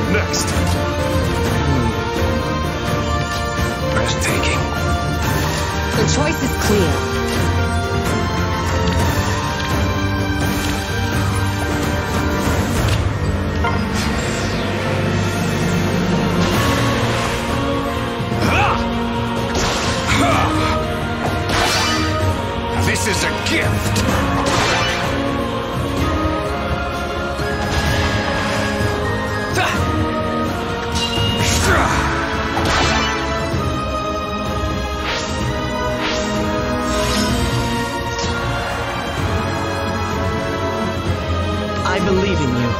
next? Breathtaking. The choice is clear. This is a gift! I believe in you.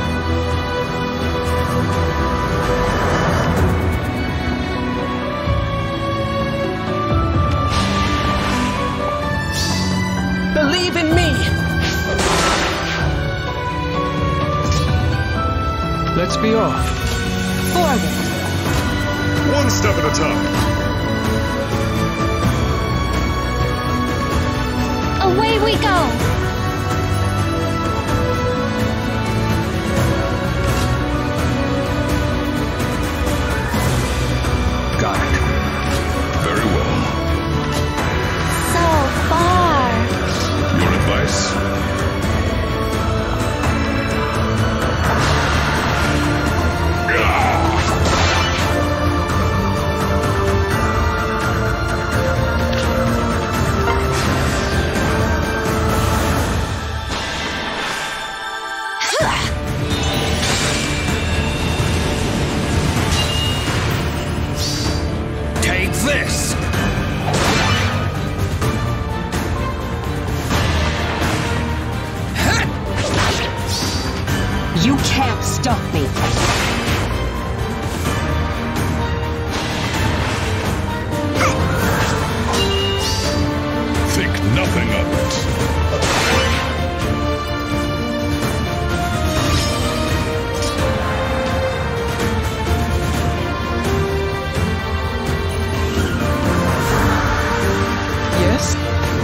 Believe in me! Let's be off. Forward. One step at a time. Away we go! Got it. Very well. So far. Your advice? Take this! You can't stop me. Think nothing of it. Yes?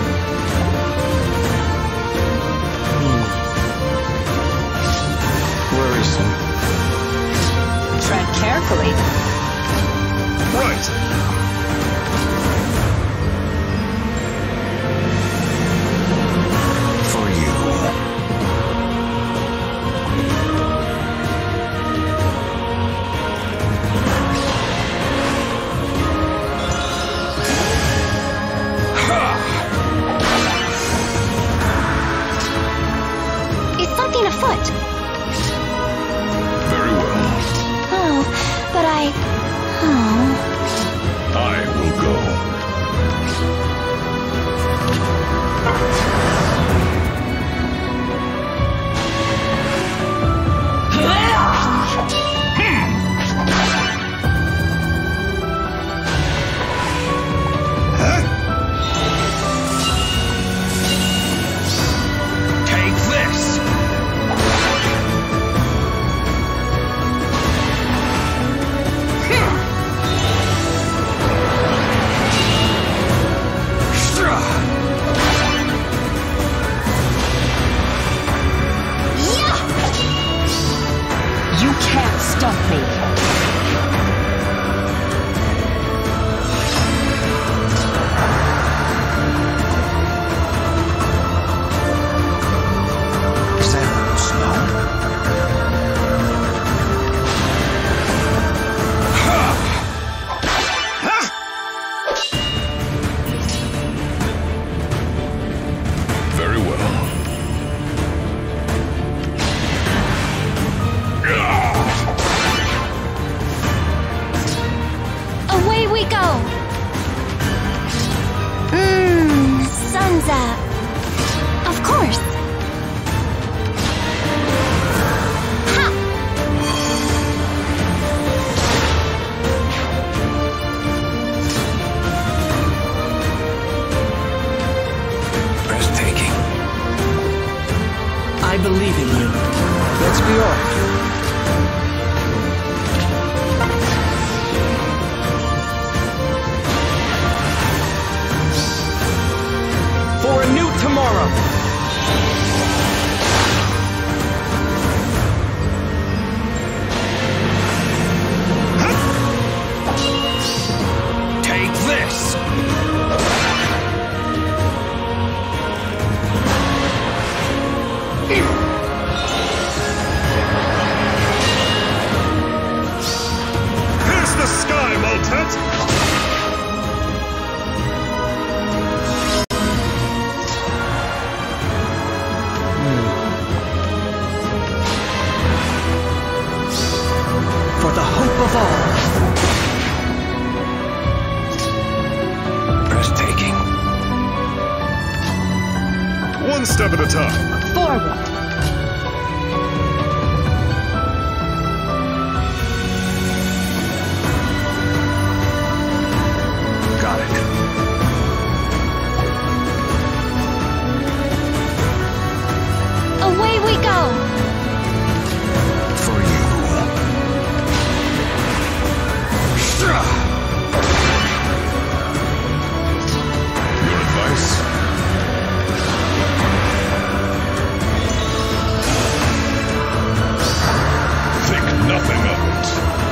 Worrisome. Tread carefully. Right. For you. Is something afoot? Very well. Oh, but Oh. I will go. Take this! You can't stop me. Is that snow? Very well. Away we go! Sun's up. Of course. Ha! Breathtaking. I believe in you. Let's be off. For a new tomorrow. Pierce the sky, Maltet! For the hope of all. Breathtaking. One step at a time. Forward. Got it. Away we go! For you. Your advice? Think nothing of it.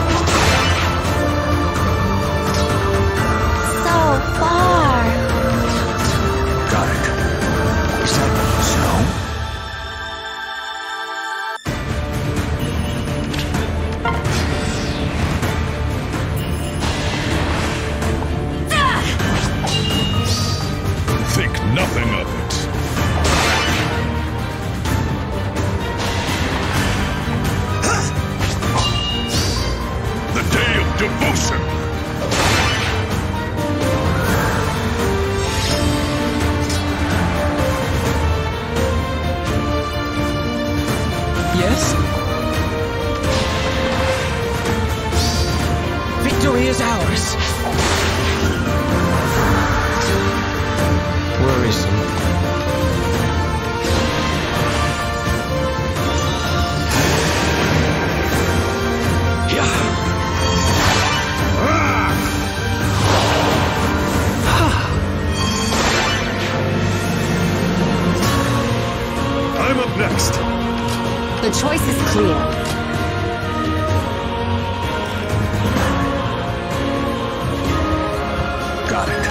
So far. Got it. Is that snow? Think nothing of it. The day of devotion. Yes? Victory is ours. Worrisome. I'm up next. The choice is clear. Got it.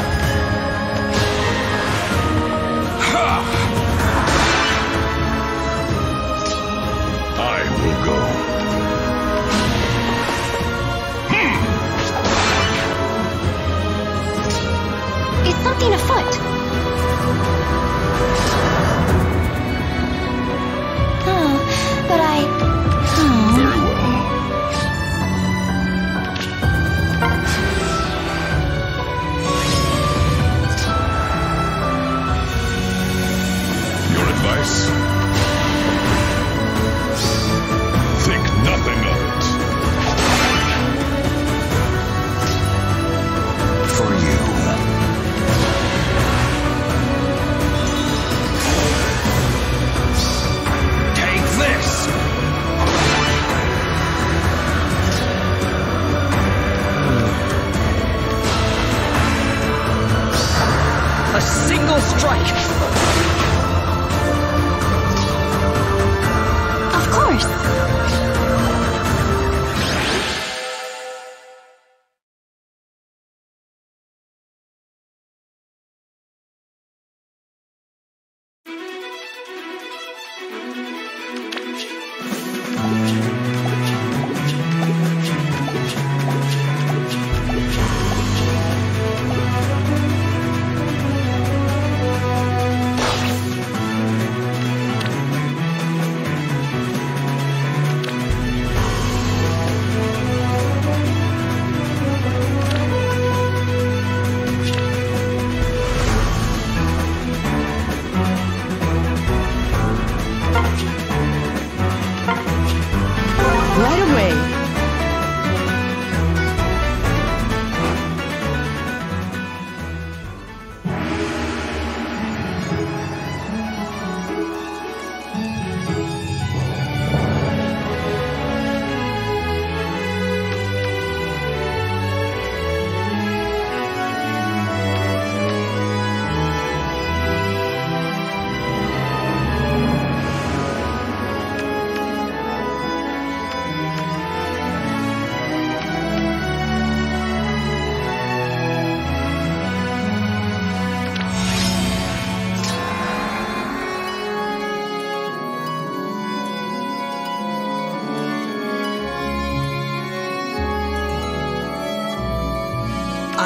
I will go. Is something afoot? Oh, but I... Oh. Very well. Your advice? Think nothing of it. For you. Take this! A single strike. Of course.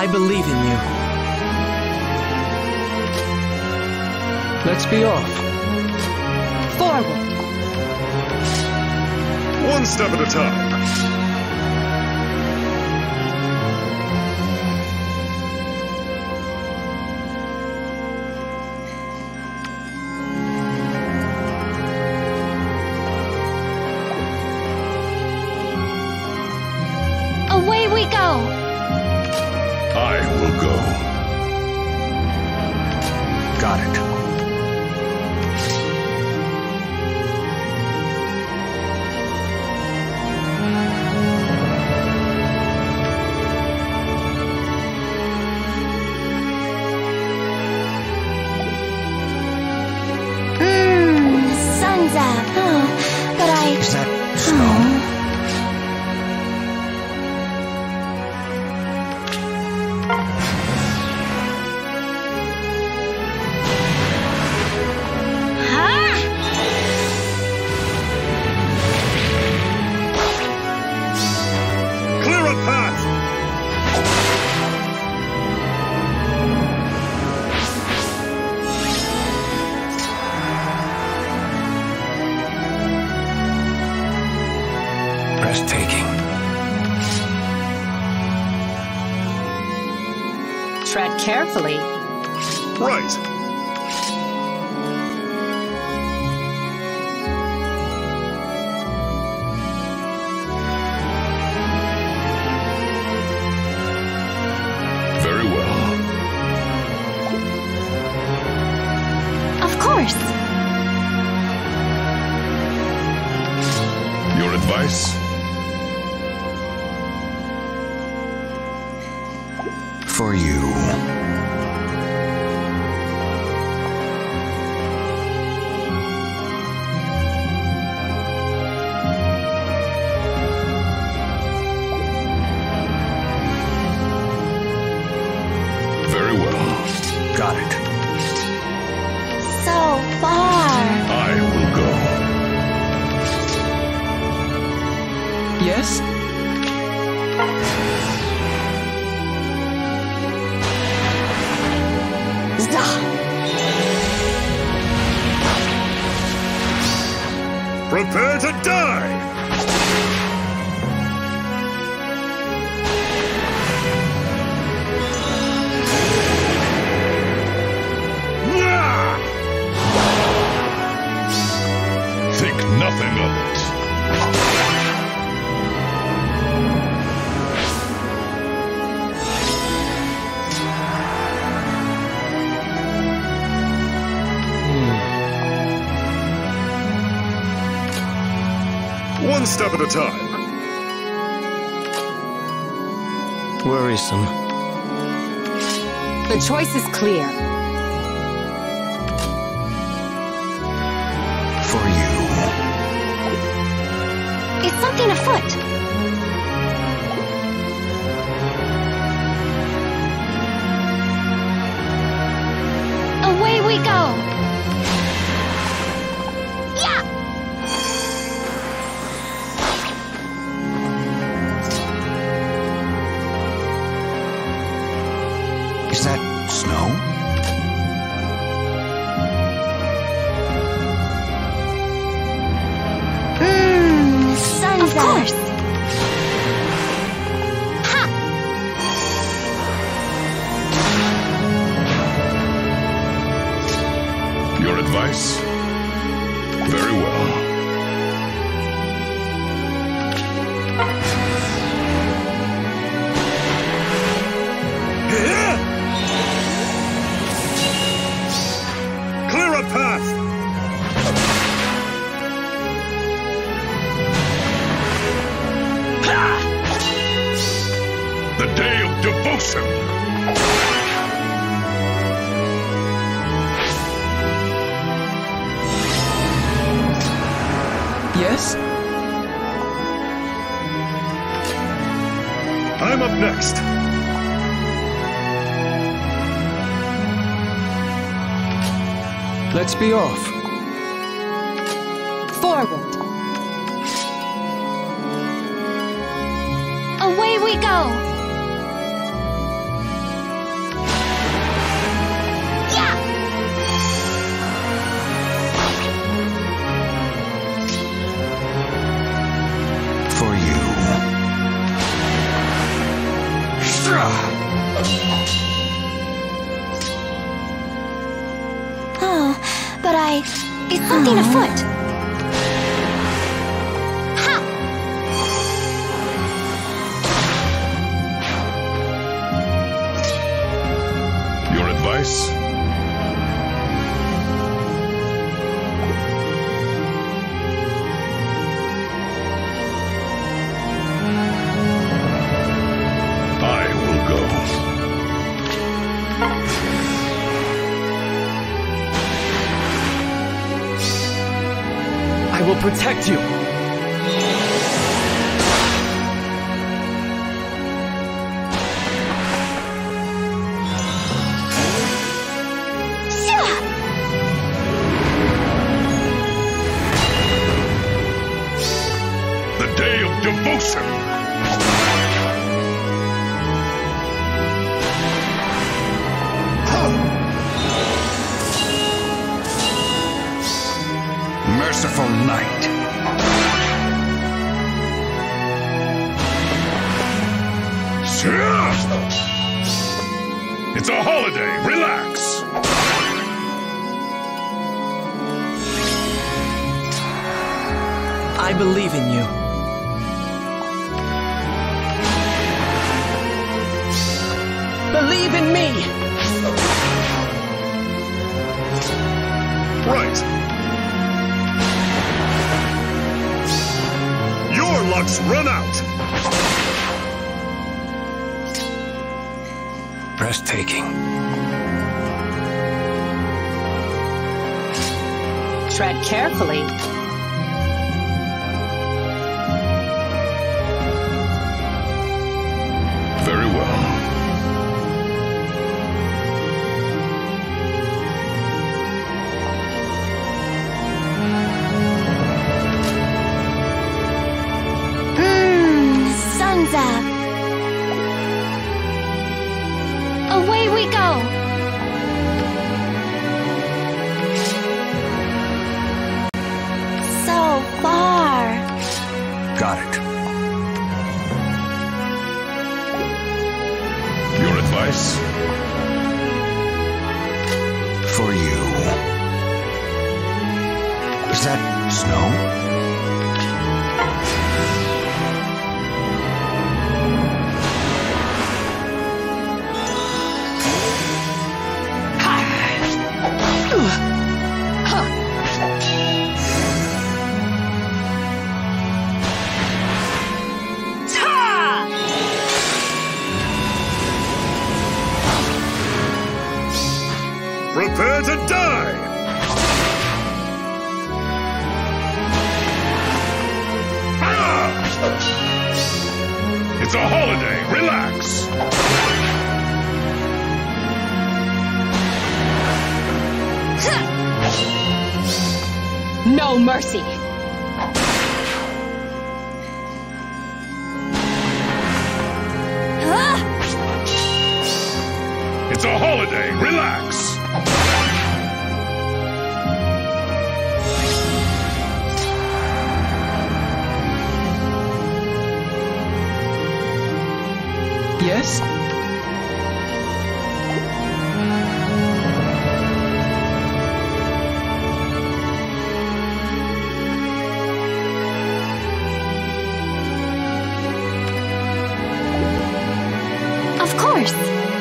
I believe in you. Let's be off. Forward. One step at a time. Away we go! I will go. Got it. Sun's out. But I... Is that snow? Clear a path! Breathtaking. Tread carefully. Right. Very well. Of course. Your advice? For you. Very well. Got it. So far. I will go. Yes? Prepare to die! Think nothing of it. One step at a time. Worrisome. The choice is clear. For you. Is something afoot? Away we go! Yeah! Is that snow? Sun's of course. Ha! Your advice? Very well. Clear a path! The day of devotion! Yes? I'm up next. Let's be off. Forward. Away we go! but it's something afoot. Ha! Your advice? I will go. I will protect you. The day of devotion! Merciful night. It's a holiday. Relax. I believe in you. Believe in me! Right. Your luck's run out. Breathtaking. Tread carefully. Very well. Sun's up. Away we go. So far. Got it. Your advice? For you. Is that snow? Prepare to die! It's a holiday. Relax. No mercy. It's a holiday. Relax. Yes? Of course.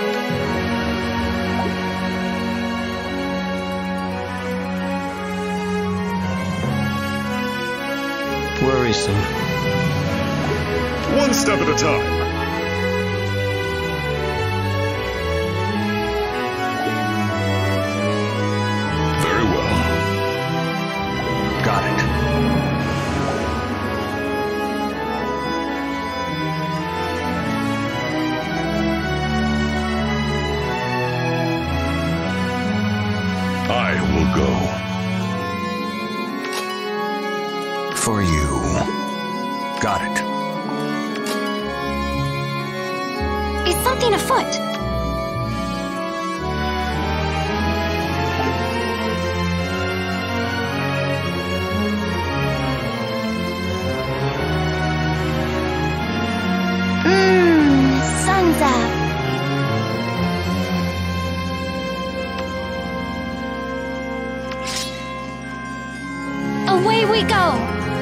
Worrisome. One step at a time. Very well. Got it. I will go. For you. Got it. Is something afoot? Sun's up. Away we go!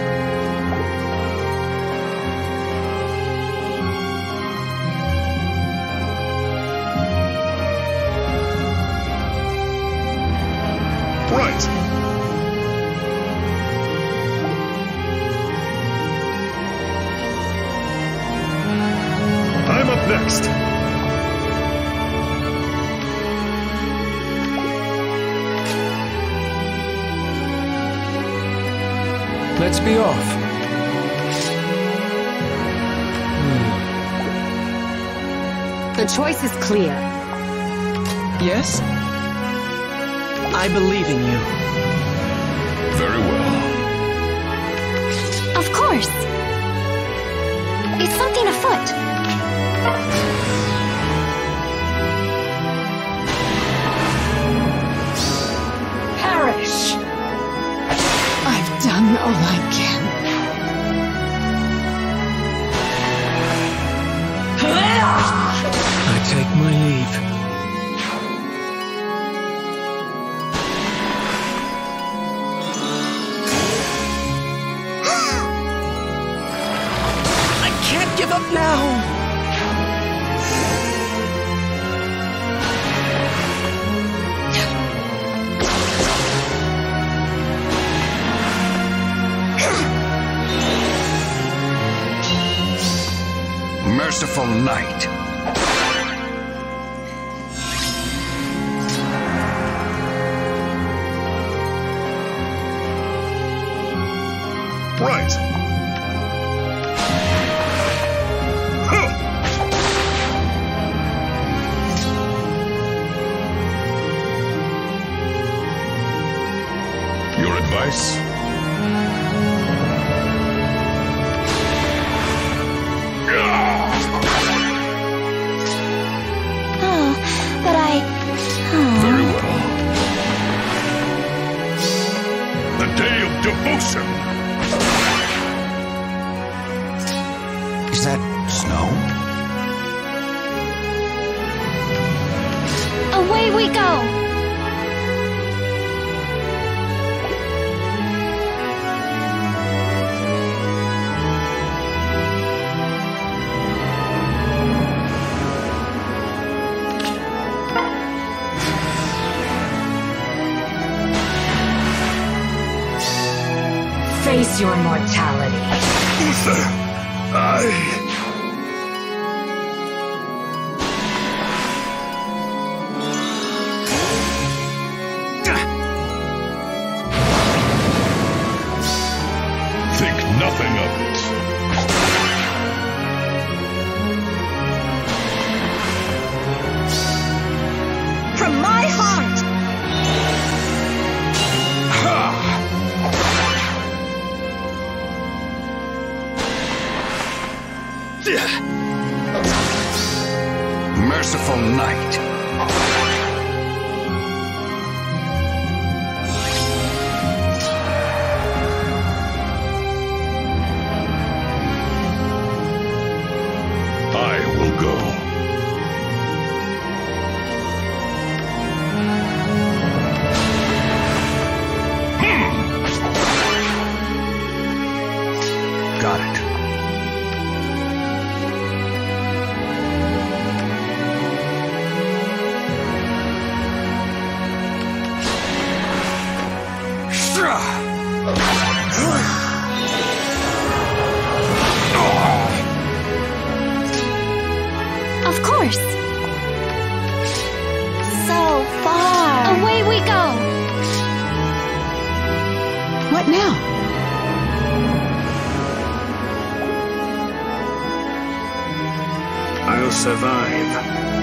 Right. I'm up next. Let's be off. The choice is clear. Yes? I believe in you. Very well. Of course! It's something afoot. Perish! I've done all I can. I take my leave. I can't give up now! Merciful Knight. Right. Huh. Your advice? Oh, but Very well. The day of devotion! Is that snow? Away we go! Face your mortality. Uther, Think nothing of it. From my heart! Merciful Knight. I will go. Got it. Of course! So far! Away we go! What now? I'll survive.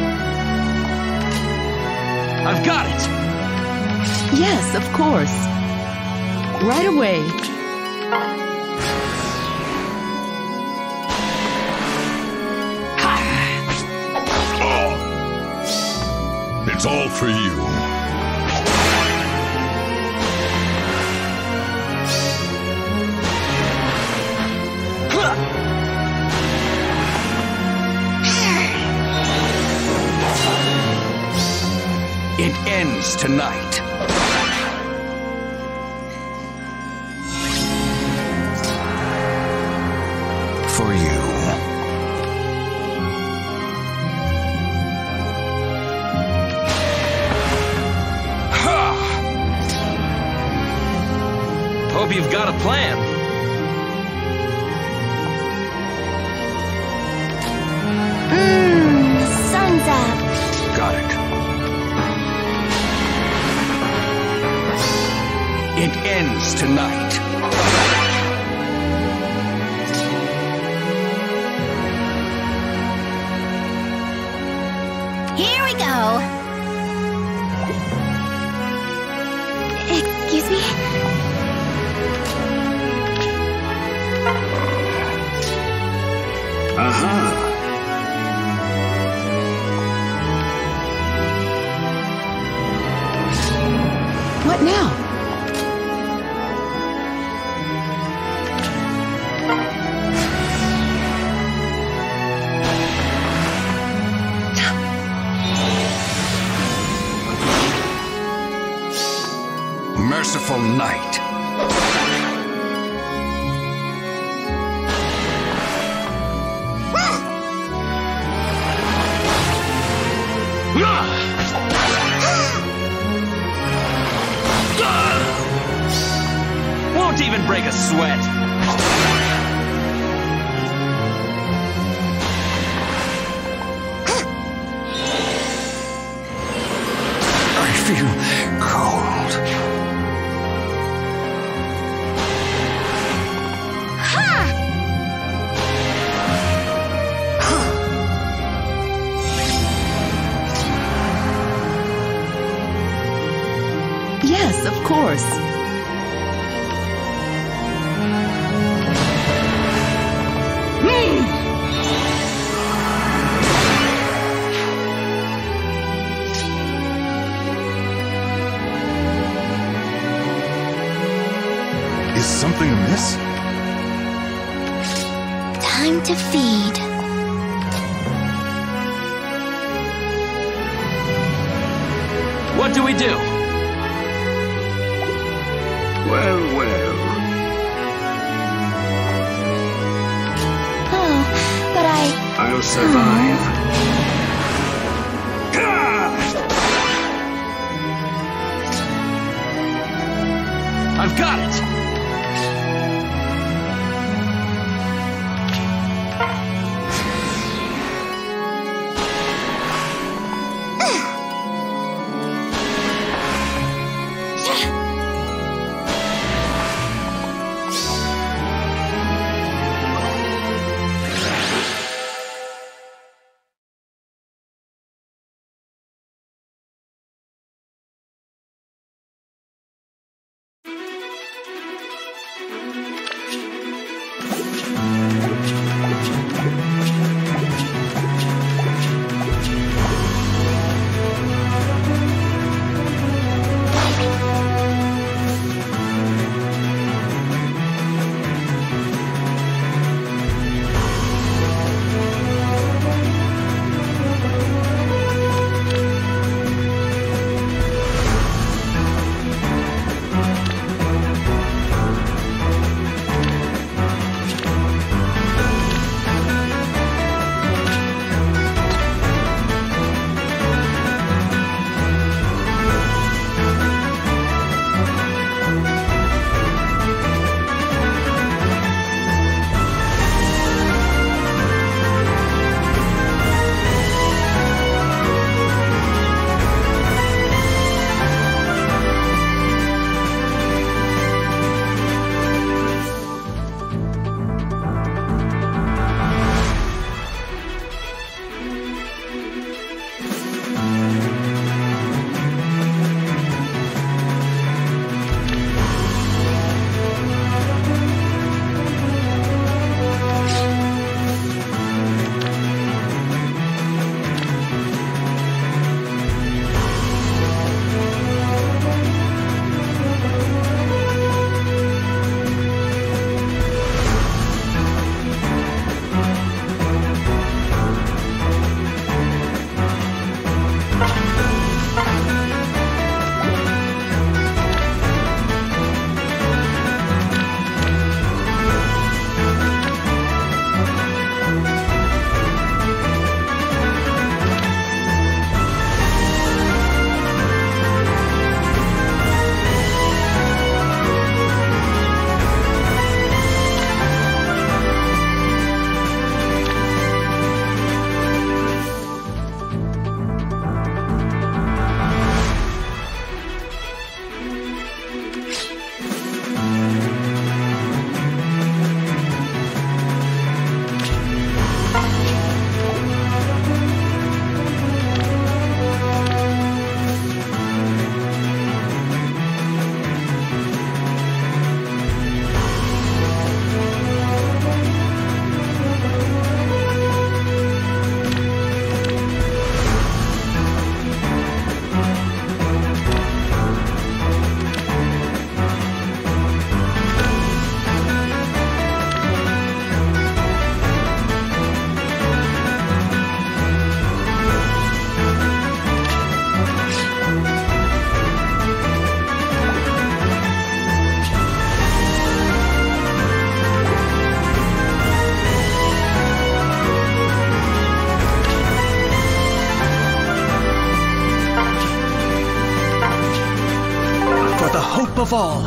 I've got it! Yes, of course. Right away. It's all for you. It ends tonight. hope you've got a plan. Sun's up. Got it. It ends tonight. Here we go. Excuse me? Aha! What now? Merciful night. Won't even break a sweat. I feel cold. Yes, of course. Is something amiss? Time to feed. What do we do? Well, well. Oh, but I'll survive. I've got it. hope of all.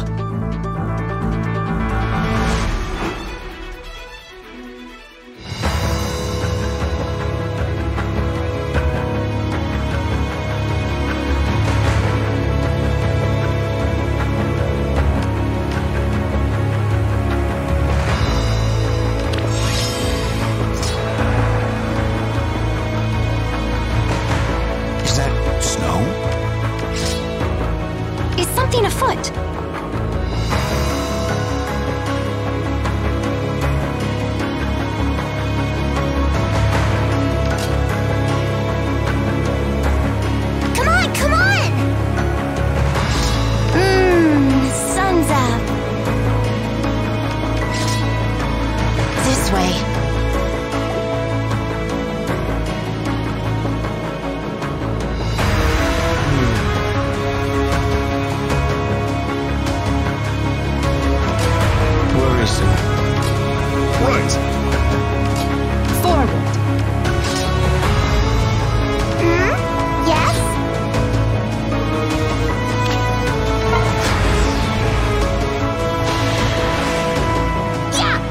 Is that snow? Is something afoot? Come on, come on! Sun's up. This way. Worrisome. Right. Forward. Yes? Yeah!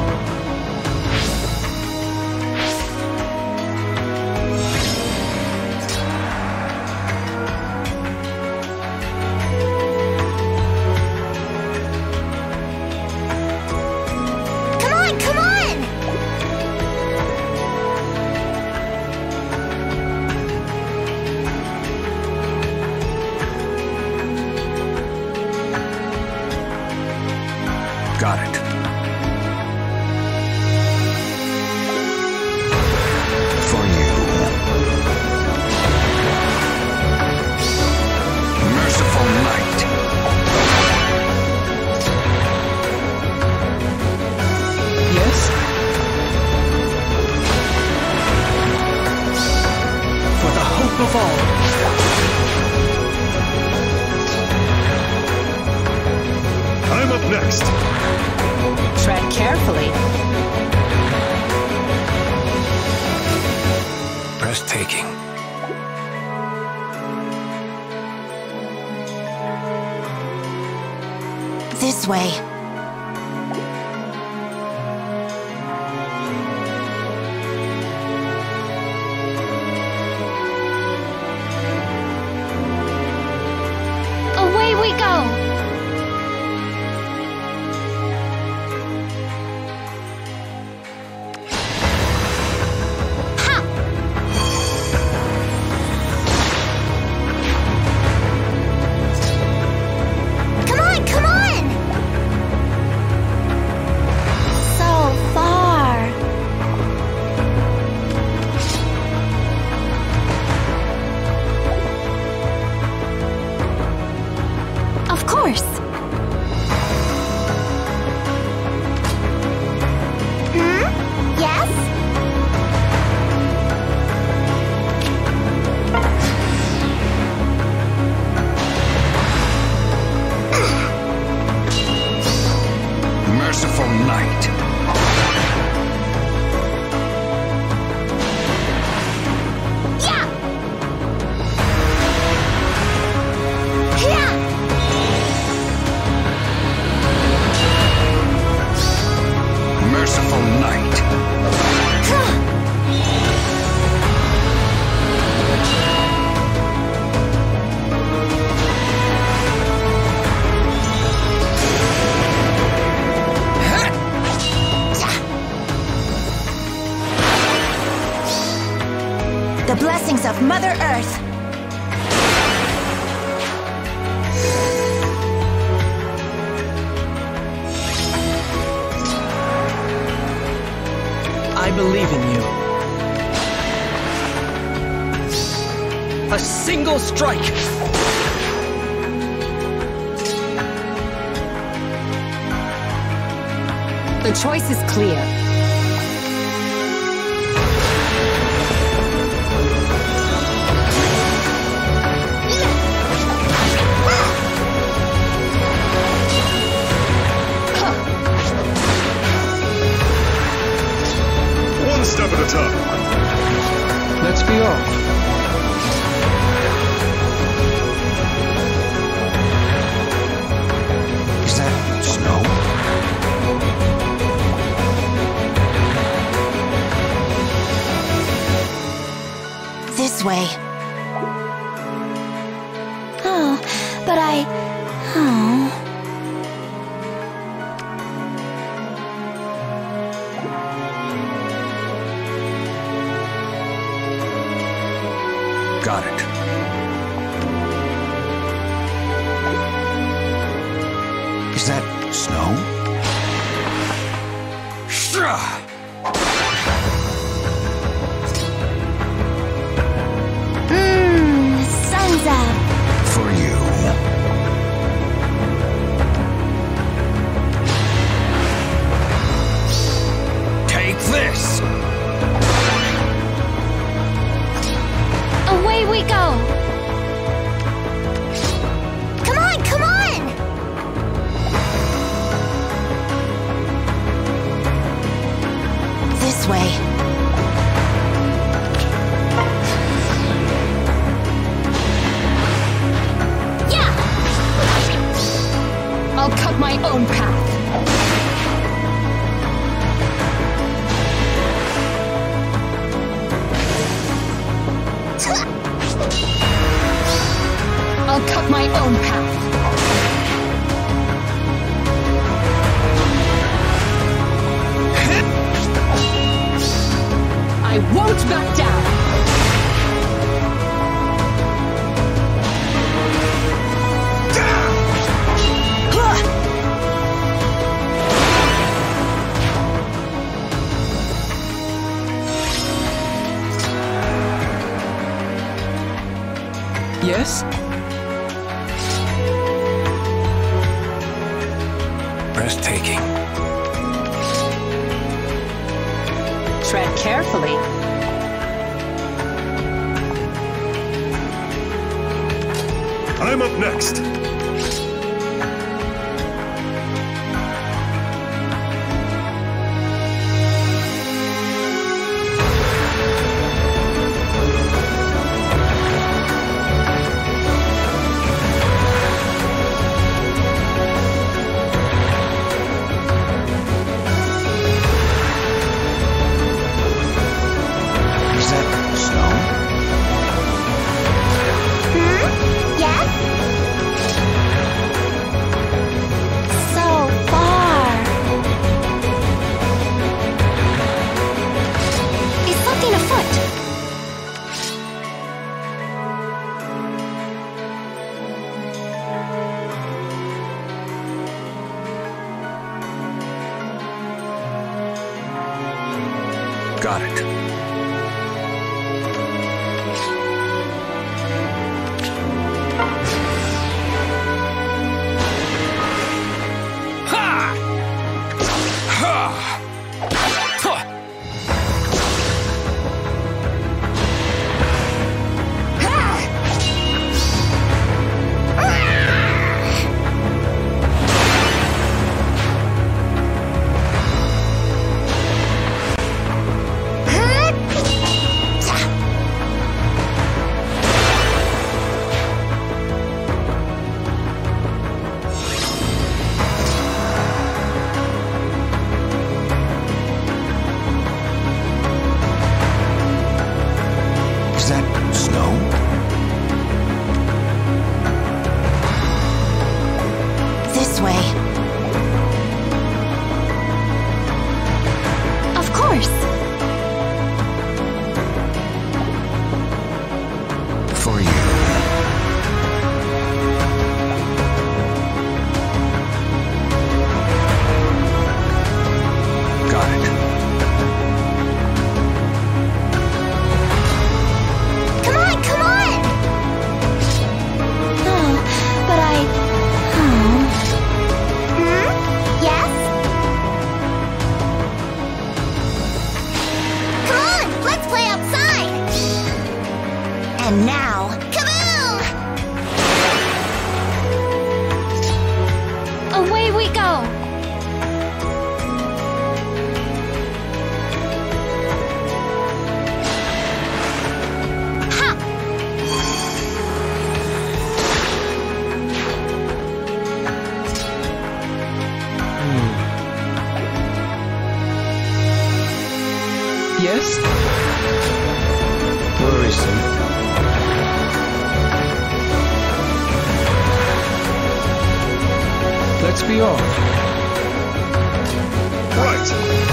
Come on, come on! Got it. For you. Merciful night. Yes? For the hope of all. I'm up next. Tread carefully. Breathtaking. This way. Away we go! Ha! Come on, come on! So far. Of course. Yes? Merciful night. Yeah! Yeah! Merciful night. The blessings of Mother Earth. I believe in you. A single strike! The choice is clear. One step at a time. Let's be off. way. Oh, but Oh. Got it. Is that snow? Sun's out. For you. Take this! Away we go! Come on, come on! This way. Yeah! I'll cut my own path. I'll cut my own path. I won't back down. Yes? Breathtaking. Tread carefully. I'm up next. Is that snow? Yes? So far. Is something afoot? Got it. Is that snow? This way. Of course. For you. Got it. Come on, come on! Oh, but Oh. be off. Right.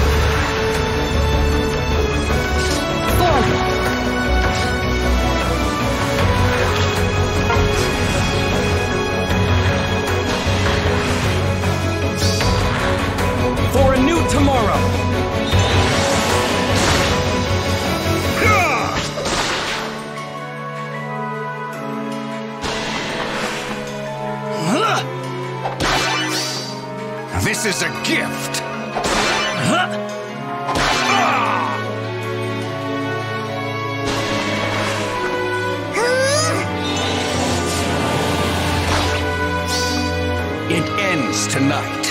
Forward. For a new tomorrow! Yeah! This is a gift. It ends tonight.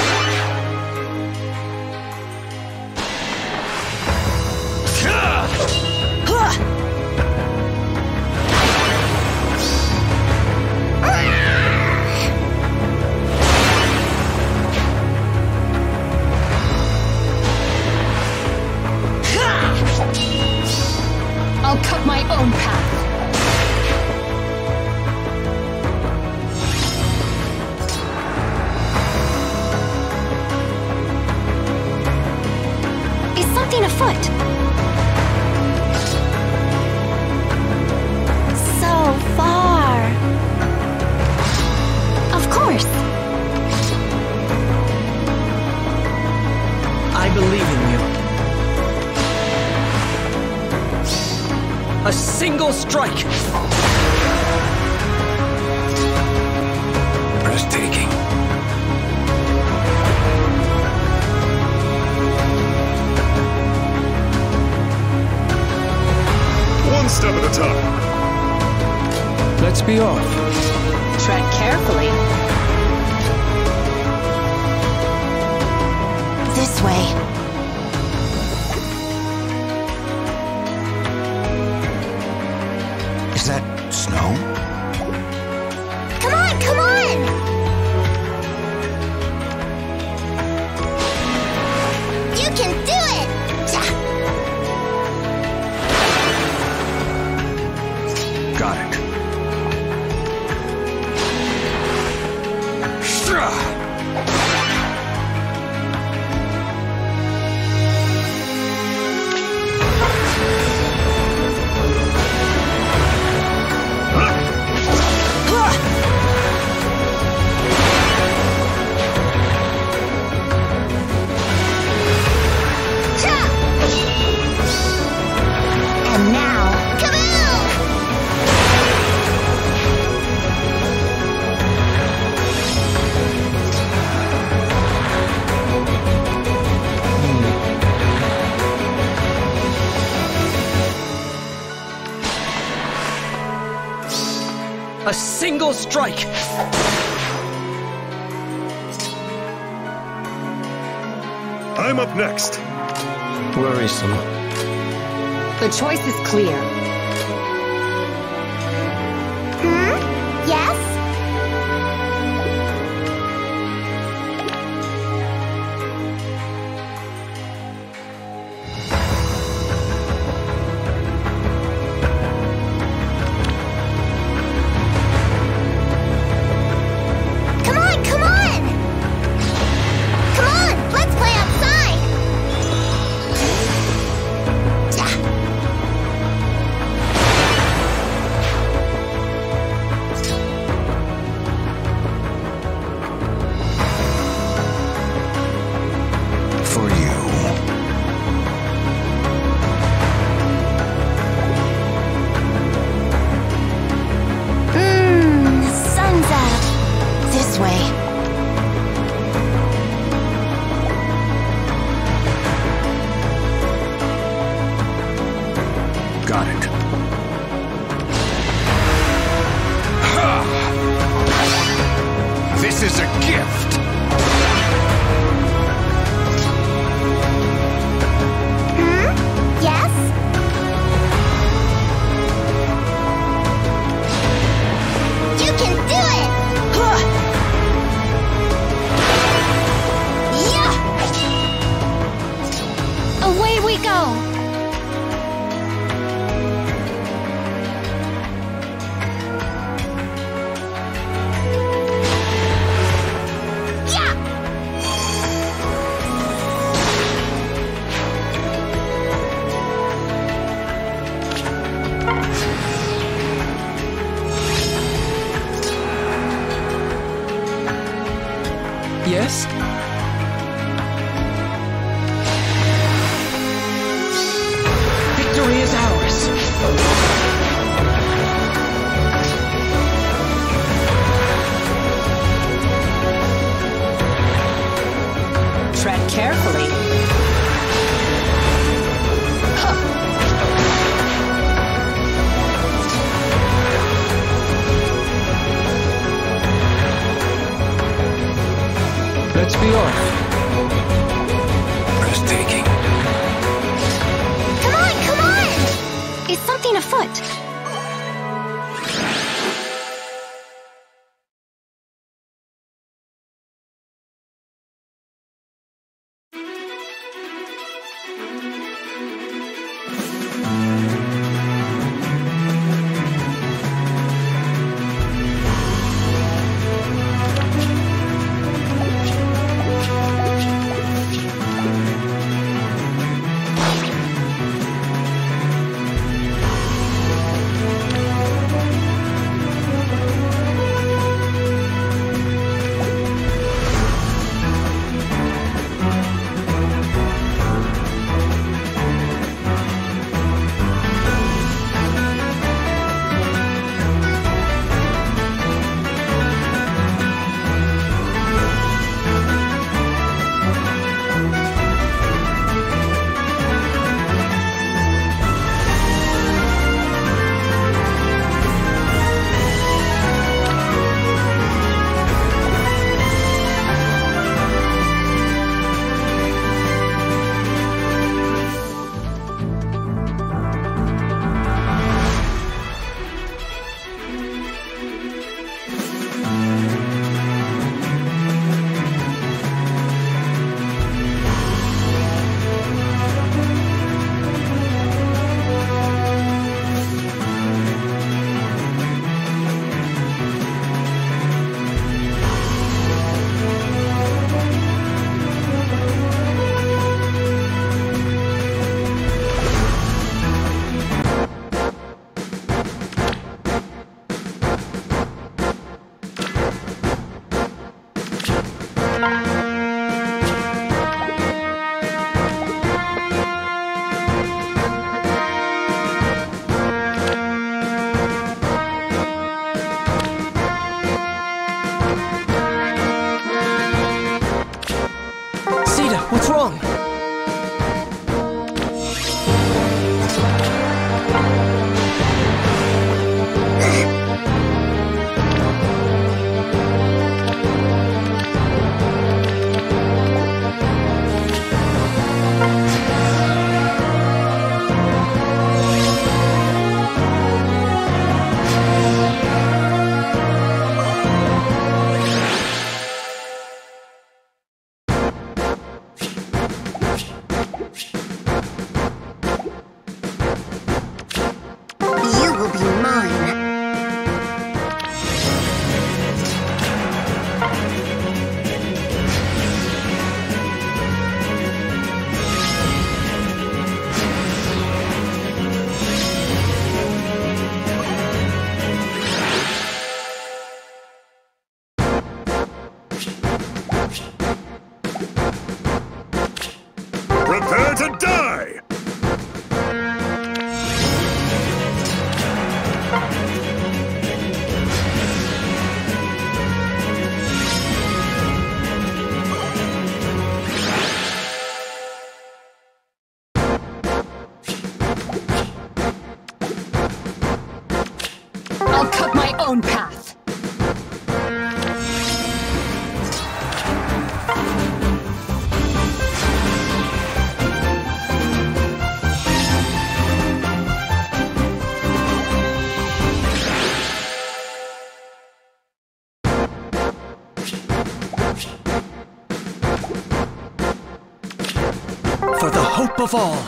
I'll cut my own path. Is something afoot? So far. Of course. I believe in you. A single strike! Breathtaking. One step at a time. Let's be off. Tread carefully. This way. Is that snow? Come on, come on! You can do it! Got it. And now, kaboom! A single strike! I'm up next. Worrisome. The choice is clear. Yes? Come on, come on! Come on, let's play outside! For you. Sun's up. This way. Got it. This is a gift. Yes? You can do it! Yeah! Away we go! Yes? Victory is ours! Tread carefully. Let's be off. Breathtaking. Come on, come on! Is something afoot? What's wrong? You will be mine. Prepare to die! I'll cut my own path. For the hope of all.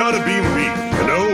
gotta be me, you know?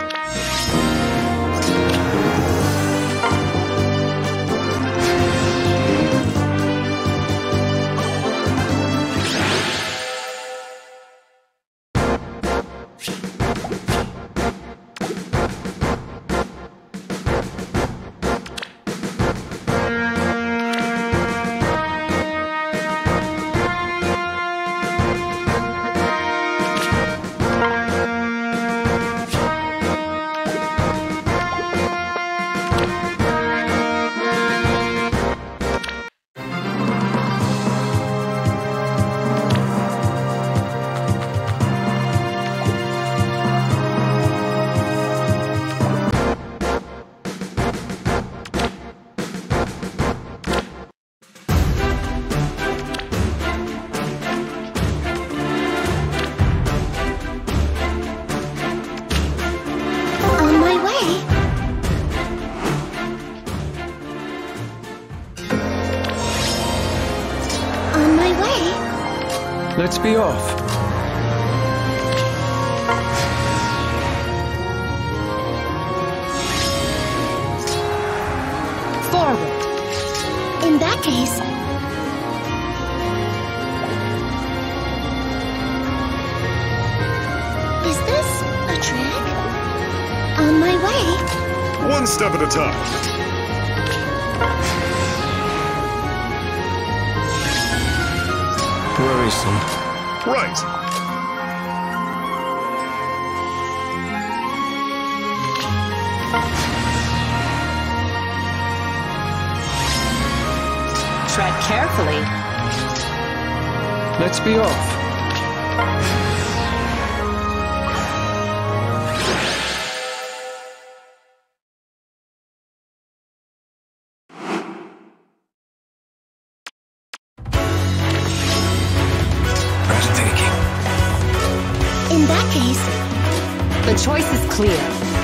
On my way. On my way. Let's be off. Forward. In that case, is this a trick? On my way. One step at a time. Worrisome. Right. Tread carefully. Let's be off. Breathtaking. In that case, The choice is clear.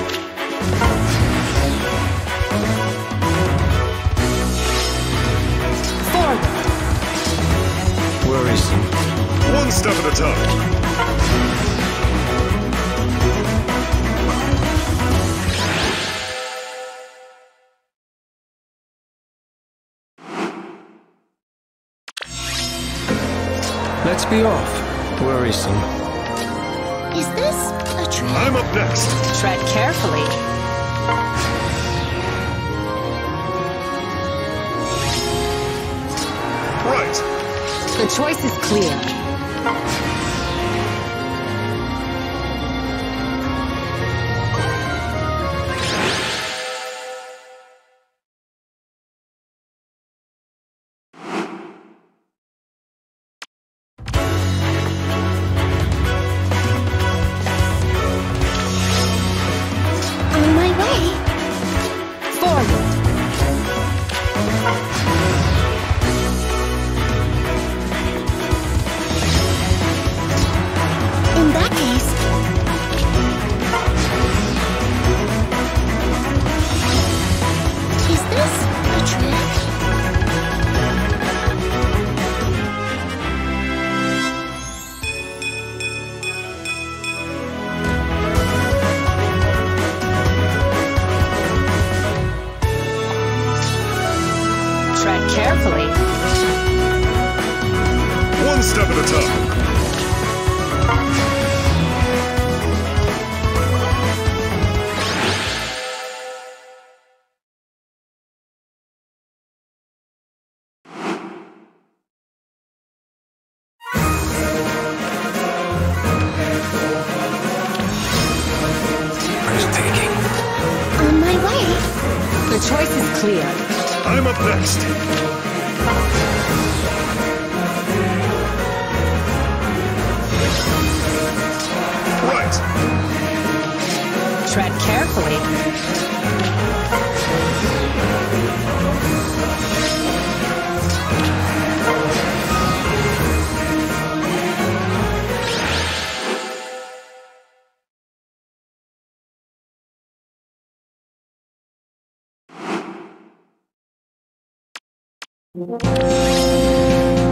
Forward. Worrisome. One step at a time. Let's be off. Worrisome. is this a trick? I'm up next. Tread carefully. Right. The choice is clear. On my way. Forward. In that case, is this a trick? Tread carefully. One step at a time. Breathtaking. On my way. The choice is clear. I'm up next. Right. Tread carefully.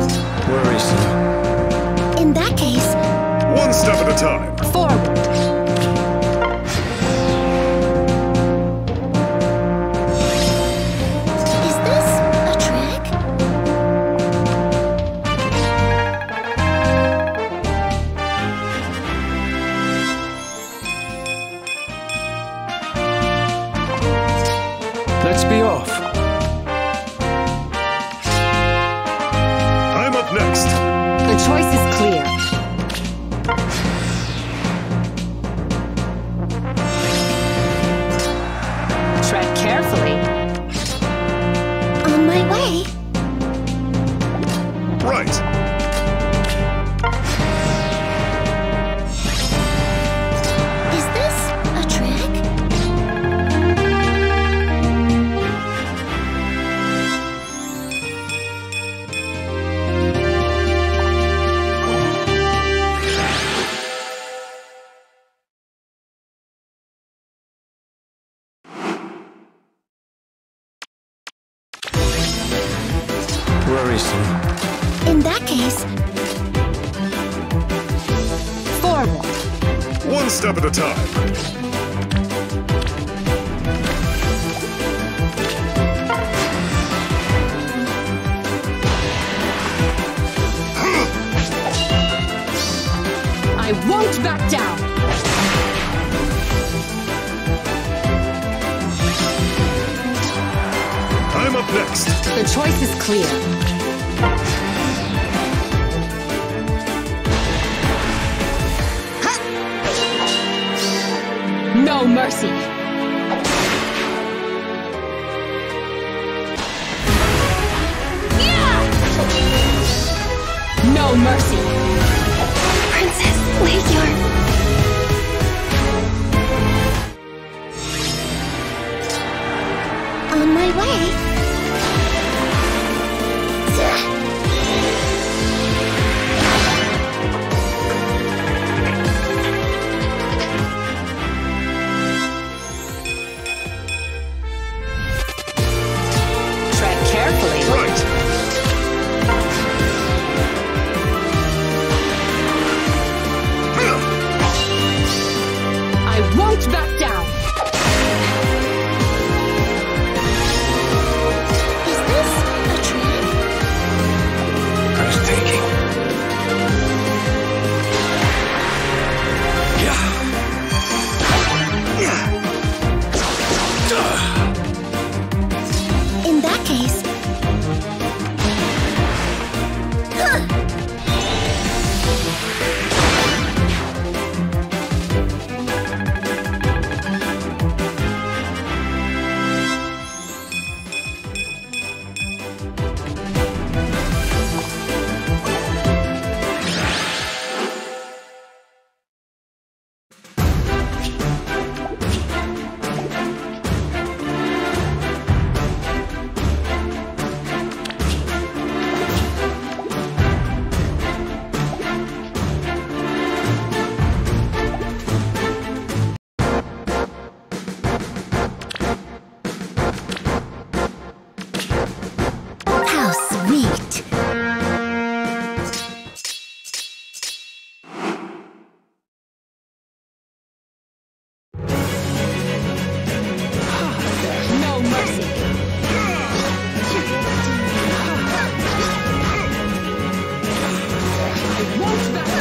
Worrisome. In that case, One step at a time. Forward. One step at a time. I won't back down! I'm up next. The choice is clear. No mercy! No mercy! Princess Legion. On my way. Tread carefully. Right. I won't back down! Is this a dream? Breathtaking. In that case. How sweet. No mercy! I won't back